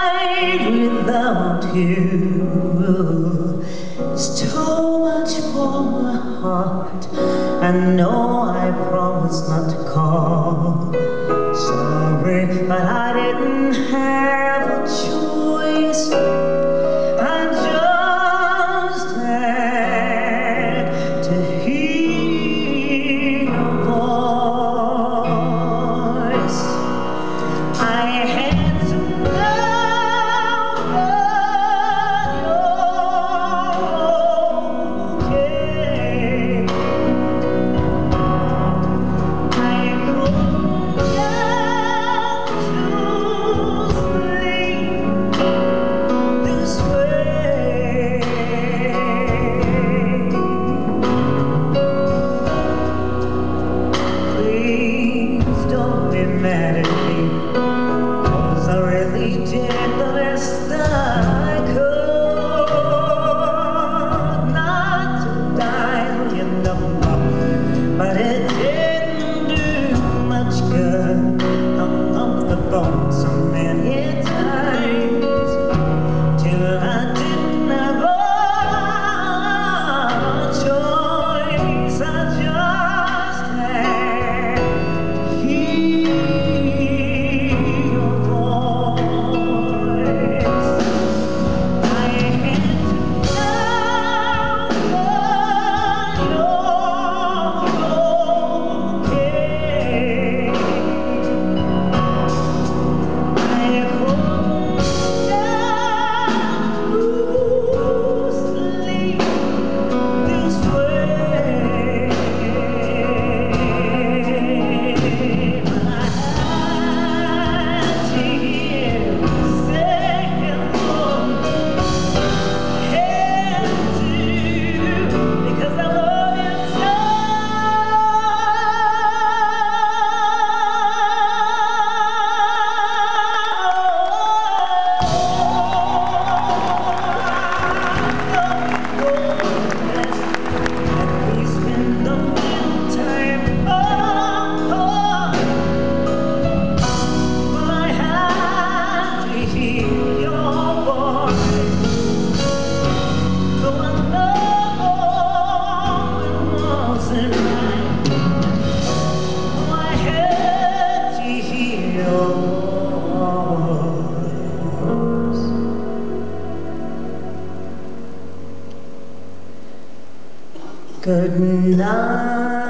night without you is too much for my heart. I know I promised not to call. Sorry, but I didn't have a choice. I just had to hear your voice. I had to know that you're okay. I couldn't get to sleep this way. Please don't be mad at me, 'cause I really did the best that I could. Not to dial your number, but it didn't do much good. Hung up the phone so many times till I didn't have a choice. I just had to hear your voice. I had to know that you're okay. I couldn't get to sleep this way, but I had to hear you say hello. I had to, because I love you so. We spend the meantime, but I had to hear your voice. Though I know it wasn't right, I had to hear your voice. Good night.